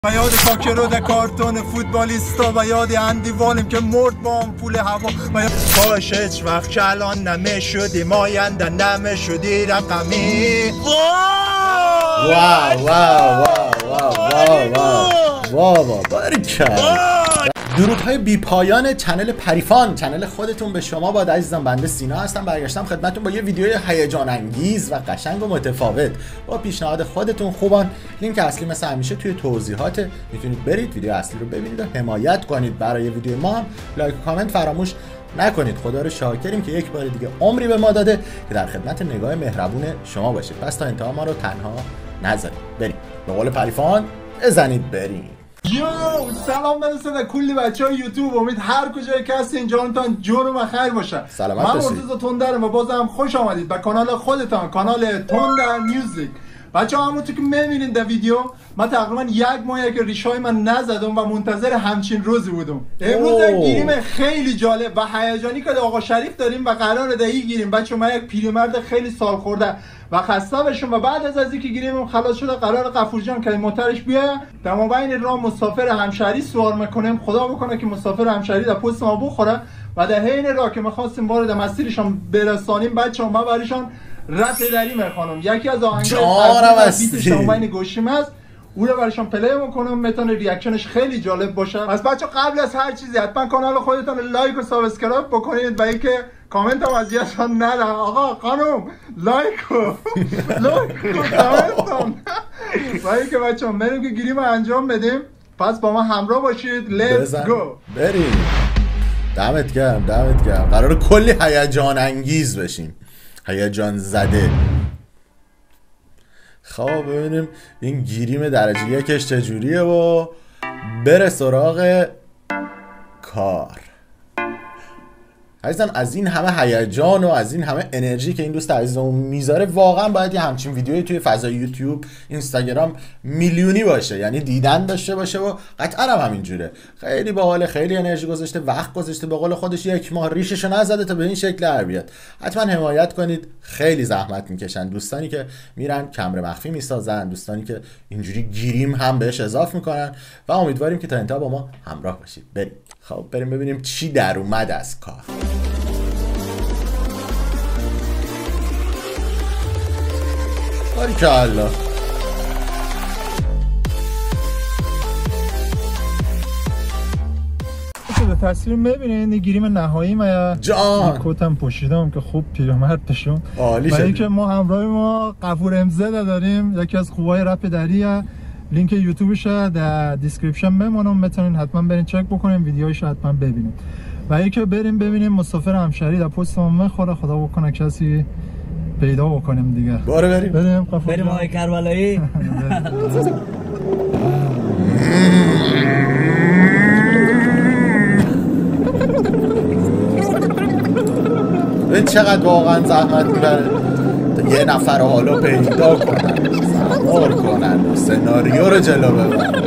و یاد کاکرود کارتون فوتبالیستا و یاد اندی والیم که مرد با پول هوا و کاش هیچ وقت که الان نمه شدی ماینده نمه شدی رقمی. واو واو واو واو واو واو باریکلا. درودهای بی پایان چنل پریفان، چنل خودتون به شما باد عزیزم. بنده سینا هستم، برگشتم خدمتتون با یه ویدیوی هیجان انگیز و قشنگ و متفاوت با پیشنهاد خودتون. خوبان لینک اصلی مثل همیشه توی توضیحات، میتونید برید ویدیو اصلی رو ببینید و حمایت کنید. برای ویدیو ما هم لایک و کامنت فراموش نکنید. خدا رو شاکریم که یک بار دیگه عمری به ما داده که در خدمت نگاه مهربون شما باشید. پس تا انتها ما رو تنها نذارید، بریم به قول پریفان بزنید بریم. یو سلام برسه به کلی بچه های یوتیوب. امید هر کجای که هستین جانتان جون و خیر باشه. سلامت من باشید. مرتضی تندرم و بازم خوش آمدید به کانال خودتان، کانال تندر میوزیک. بچه ها همونطور که میبینید در ویدیو من تقریبا یک ماهه که ریشای من نزدم و منتظر همچین روزی بودم. امروز یک گیریم خیلی جالب و هیجانی که آقا شریف داریم و قراره دهی گیریم. بچه من یک پیرمرد خیلی سال خورده و خسته بشم و بعد از اینکه گیریم خلاص شده قرار غفور جان که موترش بیاد در مابین راه مسافر همشهری سوار میکنیم. خدا بکنه که مسافر همشهری در پست ما بخوره و در حین راه که می‌خواستیم وارد مسیرشان برسانیم بچه‌ها من برایشان رپ دری میخوانم. یکی از آهنگ‌های بیتشان بین گوشیم است، اون رو برایشان پلی میکنم، میتونه ریاکشنش خیلی جالب باشه. پس بچه‌ها قبل از هر چیزی حتما کانال خودتون لایک و سابسکرایب بکنید و اینکه کامنت هم اذیتشان نده. آقا خانم لایک و کامنت و اینکه بچه‌ها بریم که گیریم انجام بدیم. پس با ما همراه باشید. لیتس گو بریم. دمت گرم دمت گرم. قرار کلی هیجان انگیز بشیم، هیجان زده. خب ببینیم این گیریم درجه یکش چجوریه و بره سراغ کار. عزیزم از این همه هیجان و از این همه انرژی که این دوست عزیزمون میذاره واقعا باید یه همچین ویدیویی توی فضای یوتیوب، اینستاگرام میلیونی باشه، یعنی دیدن داشته باشه و قطعا هم همینجوره. خیلی باحاله، خیلی انرژی گذاشته، وقت گذاشته، به قول خودش یک ماه ریششو نزده تا به این شکل در بیاد. حتما حمایت کنید، خیلی زحمت میکشن دوستانی که میرن کمر مخفی میسازن، دوستانی که اینجوری گیریم هم بهش اضاف میکنن و امیدواریم که تا انتها با ما همراه باشید. بریم. خب بریم ببینیم چی در اومد از کار. باریکلا. به تصویر میبینید گیریم نهایی ما جان کتم پوشیدم که خوب پیرمرد بشم. عالی شد. اینکه ما همراه ما غفور امزه داریم، یکی از خوبای رپ دریه. لینک یوتیوبش در دیسکریپشن میمونم، میتونین حتما برین چک بکنین، ویدیوهاش حتما ببینید. و اینکه بریم ببینیم مسافر همشهری در پست ما میخوره. خدا بکنه کسی پیدا بکنیم دیگه. بریم آقای کربلایی. این چقدر واقعا زحمت میبره تا یه نفر رو حالا پیدا کنن، سوار کنن و سناریو رو جلو ببرن.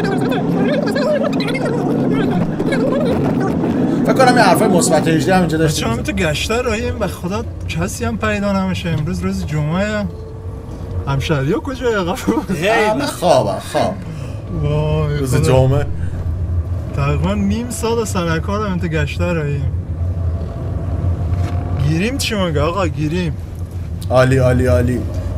فکر کنم یه حرفای مثبت 18 همینجا داشتیم. چون تو گشته راهیم به خدا کسی هم پیدا نمیشه. امروز روز جمعه. همشهری‌ها کجای غفور؟ همه خواب وای روز جمعه. تقریبا نیم ساعت سر کارم تو گشته راهیم. گیریم چی میگه آقا؟ گیریم عالی عالی عالی.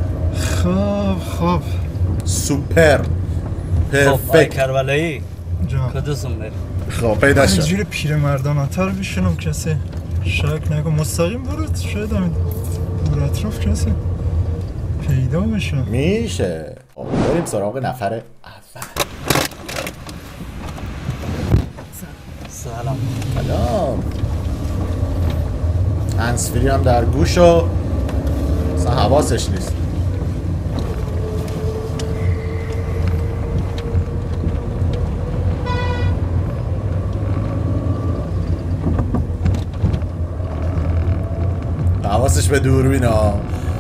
خب سوپر پرفکت. کربلایی جان کدوسون بریم. خب پیدا شد. اینجوری پیرمردانه‌تر بشینم کسی شک نگه. مستقیم برد شاید هم دور اطراف کسی پیدا بشه. میشه. بریم سراغ نفر اول. سلام. سلام. هنسفری هم در گوش و اصلا حواسش نیست. حواسش به دوربین ها.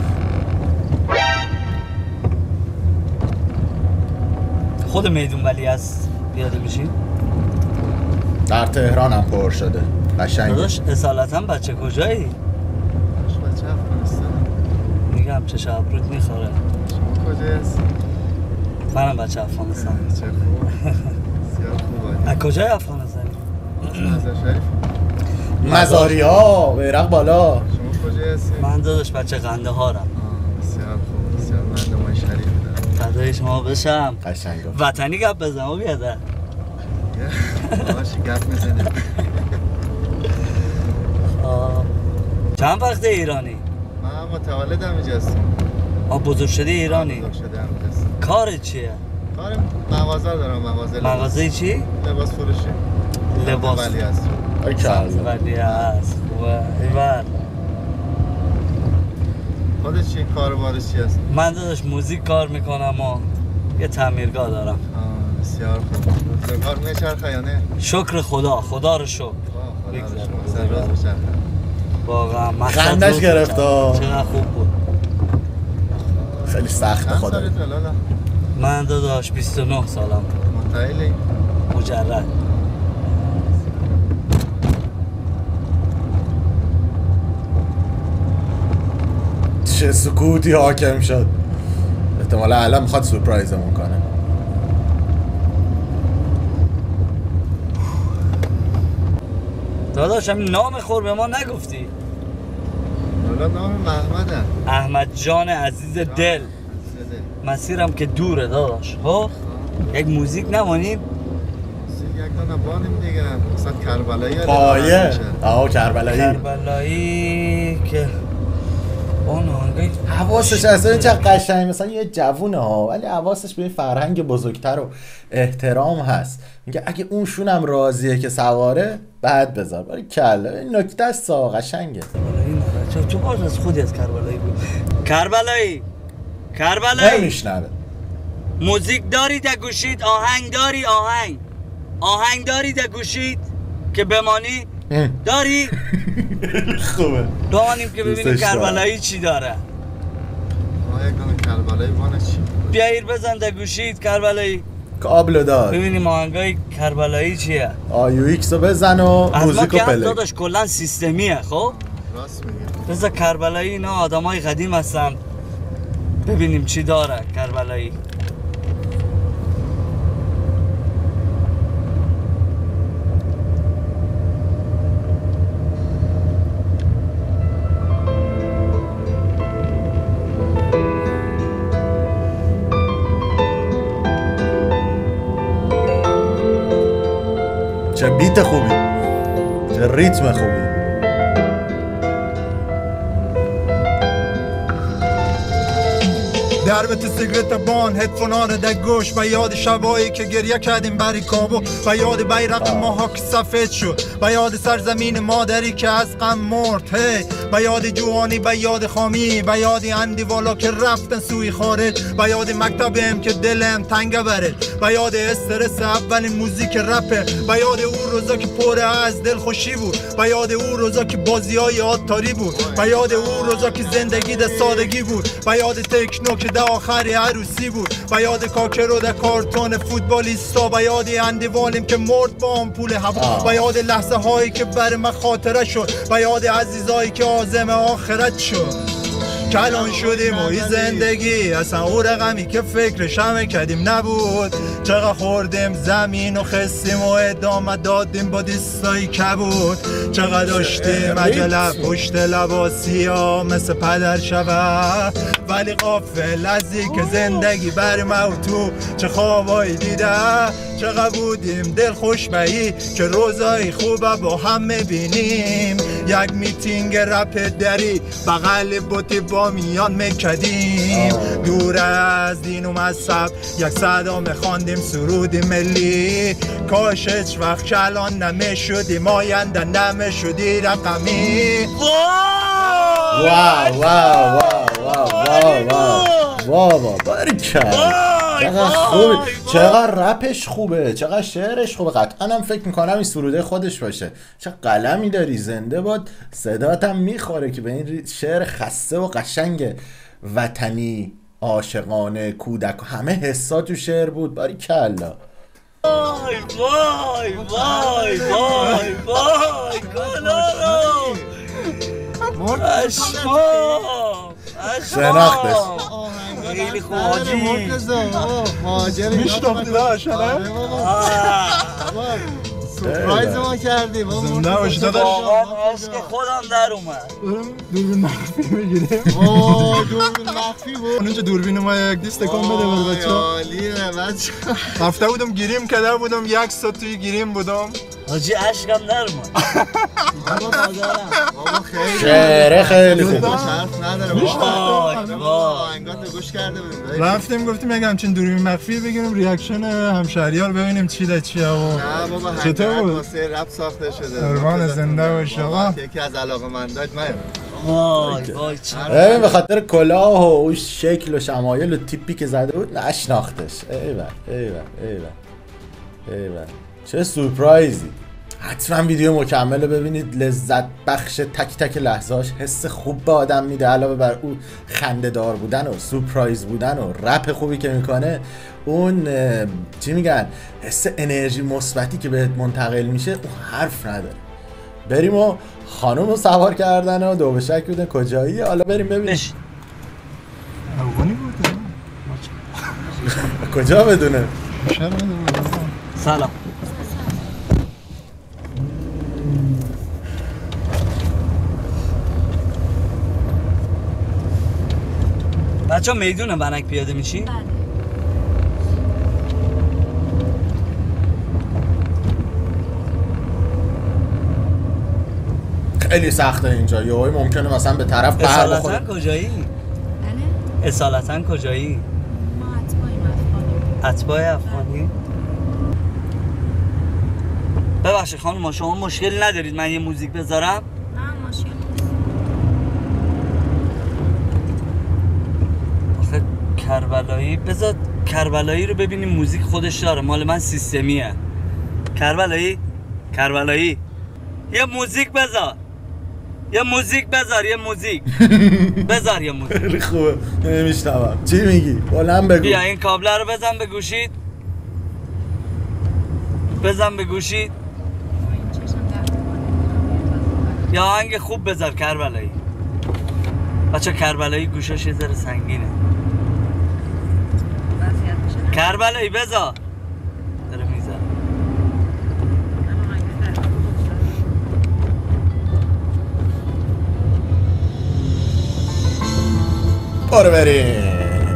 خود میدون ولی از پیاده میشیم. در تهران هم پر شده. قشنگه. داداش اصالتا بچه کجایی؟ بچه افغانستان. میگم چه ابرود میخوره. شما کجایی هستی؟ منم بچه افغانستان. چه خوب. بسیار خوب. از کجای افغانستانی؟ مزار شریف. مزاری ها بیرق بالا. شما کجای هستی؟ من داداش بچه قندهارم. بسیار خوب. بسیار مردم شریف دارم. فدای شما بشم. قشنگ گفت. وطنی گپ بزنم بیاده. باشی گپ میزنه. چند وقت ایرانی؟ من متولدم اینجا هستم. بزرگ شده ایرانی؟ بزرگ شده اینجا هستم. کارت چیه؟ کار مغازه دارم، مغازه چی؟ لباس فروشی. لباس ولی هست. ولی هست. خوبه. ایول. خودت چی کاربارش چی هست؟ من داداش موزیک کار میکنم و یه تعمیرگاه دارم. بسیار خوب. روزگار میچرخه یا نه؟ شکر خدا رو شکر. بگذار. واقعا خندش گرفت. چقدر خوب بود. خیلی سخت خدا. من داداش 29 سالم. متعیلی؟ مجرد. چه سکوتی حاکم شد. احتمالا الان میخواد سورپرایزمون کنه. داداش همین نام خور به ما نگفتی. حالا نام محمده. احمد جان عزیز دل. مسیرم که دوره داداش. خب یک موزیک نمانیم. یک دانه بانیم دیگه. مثلا کربلایی. پایه. کربلایی که اون آهنگی حواسش اصلا این چقدر قشنگ، مثلا یه جوونه ها ولی حواسش به فرهنگ بزرگتر و احترام هست. میگه اگه اون شونم راضیه که سواره بعد بذار. باری کلا این نکته است قشنگه. چه باز از خودی از کربلایی بود. کربلایی نمیشنوه. موزیک داری در گوشید، آهنگ داری در گوشید که بمانی داری. خوبه دوانیم که ببینیم کربلایی چی داره. یک دانه کربلایی بانه چی؟ بیایر بزن در گوشید کربلایی کابل دار ببینیم آهنگای کربلایی چیه. یو ایکس رو بزن و موزیکو پلی. داداش کلا سیستمیه. خب راست میگه. بذار کربلایی اینا آدمای قدیم هستن ببینیم چی داره کربلایی. چه بیت خوبی، چه ریتم خوبی. دربت سیگرت بان هدفونا رو در گوش و یاد شبایی که گریه کردیم بری کابو و یاد بیرق ماها که سفید شد و یاد سرزمین مادری که از غم مرد هی و یاد جوانی و یاد خامی و یاد اندیوالا که رفتن سوی خارج و یاد مکتبم که دلم تنگ بره و یاد استرس اولین موزیک رپه و یاد اون روزا که پر از دل خوشی بود و یاد اون روزا که بازیای عطاری بود و یاد اون روزا که زندگی ده سادگی بود و یاد تکنو که آخری عروسی بود و یاد کاکرو در کارتون فوتبالیستا و یاد اندیوالیم که مرد با آمپول هوا و یاد لحظه هایی که بر من خاطره شد و یاد عزیزایی که عازم آخرت شد. کلان شدیم و این زندگی اصلا او رقمی که فکرش همه کردیم نبود. چقدر خوردیم زمین و خستیم و ادامه دادیم با دیستایی کبود. چقدر داشتیم عجله پشت لباسی ها مثل پدر شود ولی غافل ازی که زندگی بر موتو چه خوابایی دیده. چقدر بودیم دل خوشبهی که روزای خوبه با هم میبینیم. یک میتینگ رپ دری بغل بوتی با میان میکدیم. دور از دین و مذهب یک صدا میخواندیم سرود ملی. کاش هیچ وقت کلان نمیشدیم آینده نمیشدی رقمی. واو واو واو واو واو باریکلا. چقدر خوبه، چقدر رپش خوبه، چقدر شعرش خوبه. قطعا هم فکر میکنم این سروده خودش باشه. چه قلمی داری، زنده باد. صدات هم میخوره که به این شعر خسته و قشنگ وطنی عاشقانه کودک همه حسا تو شعر بود. باریکلا. وای وای وای وای وای کلارو اشمام شناختش خیلی خوب حاجی میشناختی داشت سورپرایز ما کردی زنده باشی داداش واقعا عشق خودم در اومد دوربین مخفی بگیریم دوربین مخفی بود اونجا دوربین ما یک دیست کن بده بر بچه عالیه بچه رفته بودم گیریم کده بودم 1 ساعت توی گیریم بودم حاجی عشقم در اومد بابا خیلی شعره خیلی خوب حرف نداره وای. انگار گوش کرده بودیم رفتیم گفتیم یک همچین دوربین مخفی بگیریم ریاکشن همشهری‌ها رو ببینیم چی ده چیه و نه بابا چطور بود؟ واسه رپ ساخته شده قربان زنده باشه آقا یکی از علاقه‌مندات من وای وای چه ببین به خاطر کلاه و اون شکل و شمایل و تیپی که زده بود نشناختش. ایول چه سورپرایزی. حتما ویدیو مکمل رو ببینید، لذت بخش تک تک لحظه‌اش، حس خوب به آدم میده. علاوه بر اون خنده دار بودن و سورپرایز بودن و رپ خوبی که میکنه، اون چی میگن حس انرژی مثبتی که بهت منتقل میشه اون حرف نداره. بریم و خانم رو سوار کردن و دو به شک بودن کجایی. حالا بریم ببینیم افغانی بود کجا بدونه. سلام بچه ها میدونه بنک پیاده میشی؟ بله. خیلی سخته اینجا، یهویی ممکنه مثلا به طرف بر بخوره. اصالتا کجایی؟ بله؟ اصالتا کجایی؟ ما اتباعیم افغانی. اتباع افغانی؟ ببخشید خانم شما مشکل ندارید من یه موزیک بذارم؟ نه مشکل نیست. آخه کربلایی بذار کربلایی رو ببینیم موزیک خودش داره، مال من سیستمیه. کربلایی یه موزیک بذار، یه موزیک بذار یه موزیک. خیلی خوبه نمیشنوم چی میگی؟ بلند بگو. بیا این کابله رو بزن به گوشید، بزن به گوشید. این چشم درد می‌کنه. یا آهنگ خوب بذار کربلایی. بچه کربلایی گوشاش یه ذره سنگینه. وضعیت میشه نه؟ کربلایی بذار. داره میذاره. من آهنگ درد می‌کنم. برو بریم.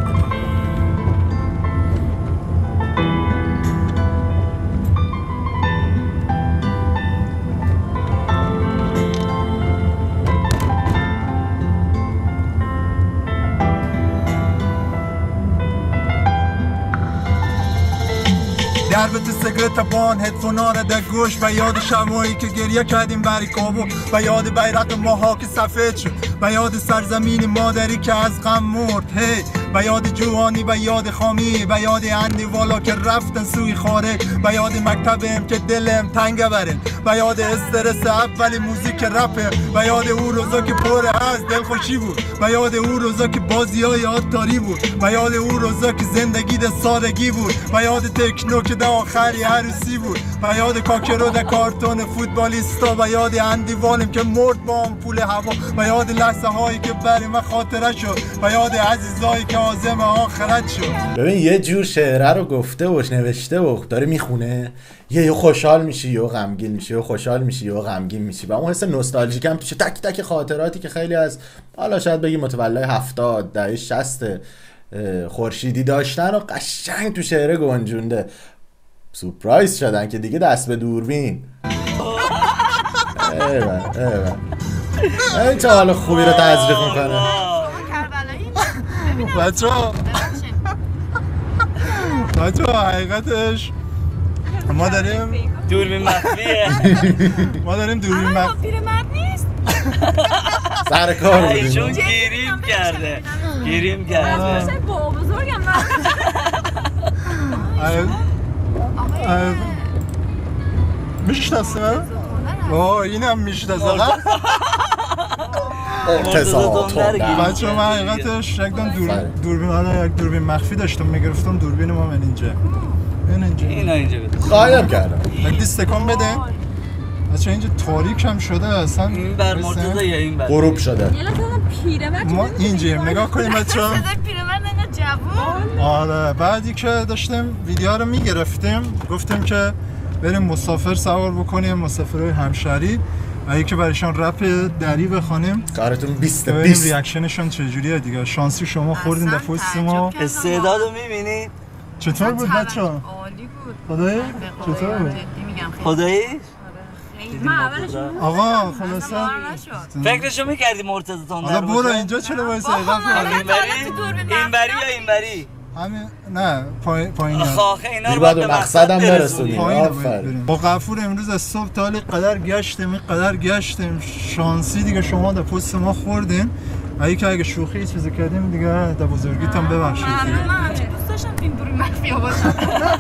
دربت سیگرت بان هدفونا رو در گوش و یاد شبایی که گریه کردیم بری کابو و یاد بیرق ماها که سفید شد و یاد سرزمین مادری که از غم مرد هی و یاد جوانی و یاد خامی و یاد اندی والا که رفتن سوی خارج و یاد مکتبم که دلم تنگ بره و یاد استرس اولی موزیک رپه و یاد او روزا که پر از دلخوشی بود و یاد او روزا که بازیای عطاری بود و یاد او روزا که زندگی ده سادگی بود و یاد تکنو که ده آخری عروسی بود و یاد کاکرو ده کارتون فوتبالیستا و یاد اندی والم که مرد با آمپول هوا و یاد لحظه هایی که برای من خاطره شد و یاد عزیزایی که عازم آخرت شد. ببین یه جور شعره رو گفته و نوشته و داره میخونه، یه خوشحال میشی یه غمگین میشی، یه خوشحال میشی یه غمگین میشی و اون حس نوستالژیک هم توشه. تک تک خاطراتی که خیلی از حالا شاید بگی متولای 70 دهه 60 خورشیدی داشتن و قشنگ تو شعره گنجونده. سورپرایز شدن که دیگه دست به دوربین. ایوه این چه حال خوبی رو تزریق میکنه. کربلایی بچه حقیقتش ما داریم دوربین مخفیه. ما داریم دوربین مخفی پیرمرد نیست. سر کار ایشون بودیم. گیریم کرده. با بزرگم میشناسه من؟ اوه اینم میشناسه بچه ها من حقیقتش یک دوربین مخفی داشتم میگرفتم دوربین ما من اینجا اینجا بده قایم کردم. یک دیستکان بده بچه اینجا تاریک هم شده اصلا. این بر مرتضی یا این بر غروب شده. یه لحظه پیرمرد ما اینجاییم نگاه کنیم بچه ها. پیرمرد اینقدر جوون. آره بعدی که داشتیم ویدیو رو میگرفتیم گفتیم که بریم مسافر سوار بکنیم، مسافرهای همشهری و یکی برایشان رپ دری بخونیم. کارتون 20 ببینیم ریاکشنشون چجوریه دیگه. شانسی شما خوردین اصلا دفعه تعجب ما. کردم. استعدادو میبینی؟ چطور بود بچه ها؟ عالی بود. خدایی؟ به چطور بود؟ جدی میگم خیلی. خدایی؟ من اولش آقا خلاصه باور نشد. فکرشو میکردی مرتضی تون حالا برو اینجا چرا وایسه اینوری یا اینوری؟ همین نه پایین خاخه اینا دیر رو باید به به مقصدم برسونی. برسونی. پایین آفرین. بریم. با غفور امروز از صبح تا حالی قدر گشتیم شانسی دیگه شما در پست ما خوردین و که اگه شوخی چیزی کردیم دیگه در بزرگیتم ببخشید دیگه. من دوست داشتم این دوری مخفی باشم.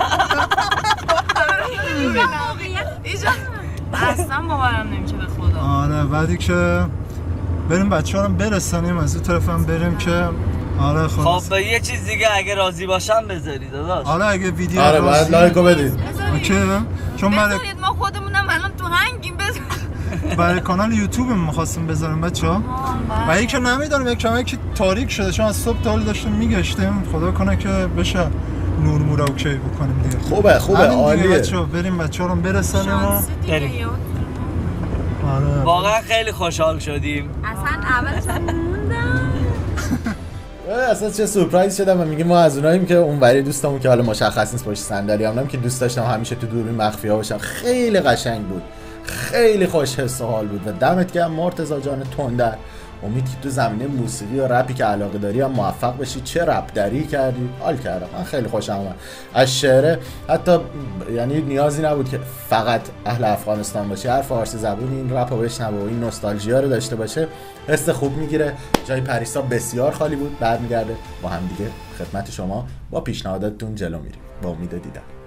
اصلا باورم نمیشه به خدا. آره بعدی که بریم بچه ها رو برسانیم از اون طرف هم بریم که آره خلاص. خب یه چیز دیگه اگه راضی باشم بذاری داداش. حالا اگه ویدیو آره باید لایکو بدید. اوکی چون بذارید ما خودمونم الان تو هنگیم برای کانال یوتیوب می‌خواستیم بذاریم بچه‌ها. و اینکه نمیدونم یک کمی که تاریک شده چون از صبح تا حال داشتیم میگشتیم خدا کنه که بشه نور مورا اوکی بکنیم دیگه. خوبه عالیه. بچه‌ها بریم بچه‌ها رو برسانیم و بریم. آره واقعا خیلی خوشحال شدیم. اصلا اولش موندم. اصلا چه سورپرایز شدم و میگه ما از اوناییم که اونوری دوستمون که حالا مشخص نیست پشت صندلی هم که دوست داشتم همیشه تو دوربین مخفی‌ها باشم. خیلی قشنگ بود، خیلی خوش حس و حال بود و دمت گرم مرتضی جان تندر. امید که تو زمینه موسیقی و رپی که علاقه داری هم موفق بشی. چه رپ دری کردی، حال کردم. من خیلی خوشم اومد از شعره. حتی یعنی نیازی نبود که فقط اهل افغانستان باشی، هر فارسی زبونی این رپو بشنوه و این نوستالژیا رو داشته باشه حس خوب میگیره. جای پریسا بسیار خالی بود. برمیگرده با هم دیگه خدمت شما با پیشنهاداتتون جلو میریم با امید دیدن.